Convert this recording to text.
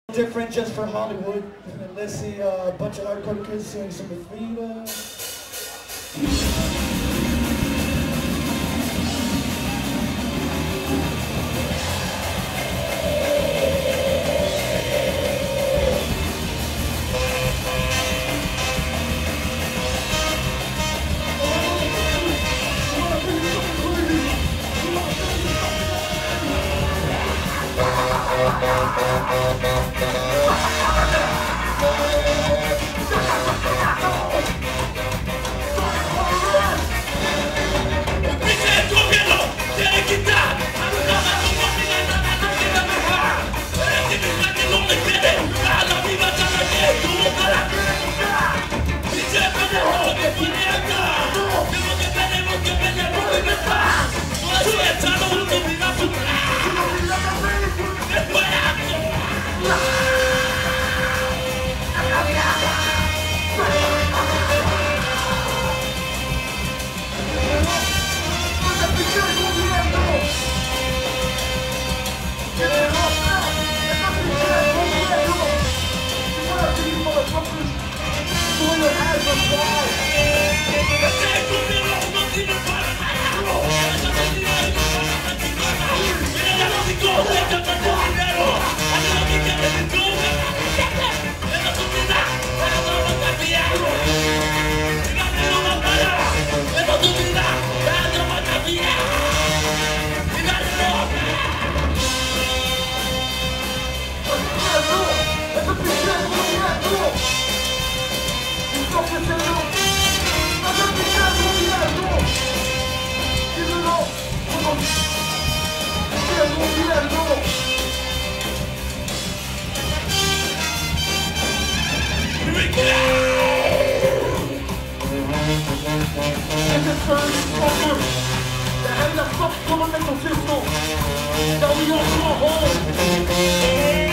Different just for Hollywood. And let's see a bunch of hardcore kids sing some Viva. ¡Pinche gobierno! ¡Tiene que quitar! ¡Que no me quiere! ¡A la viva ya la quiere! ¡Tú a la ¡pinche pendejo! ¡Que viene acá! ¡Que venimos de paz! ¡No es echado un vida futura! ¡Después Déjame la fuck como me consisto. Ya we all go home.